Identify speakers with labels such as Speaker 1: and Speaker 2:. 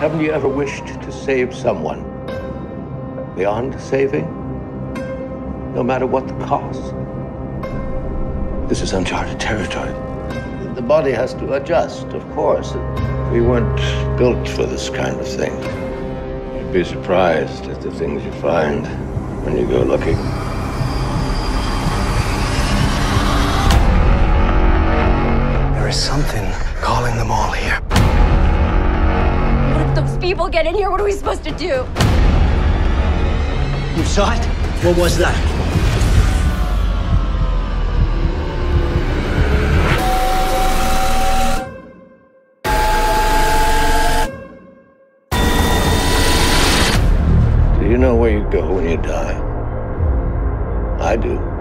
Speaker 1: Haven't you ever wished to save someone beyond saving? No matter what the cost? This is uncharted territory. The body has to adjust, of course. We weren't built for this kind of thing. You'd be surprised at the things you find when you go looking.
Speaker 2: There is something calling them all here.
Speaker 3: What if those people get in here? What are we supposed to do?
Speaker 2: You saw it? What was that?
Speaker 1: Do you know where you go when you die? I do.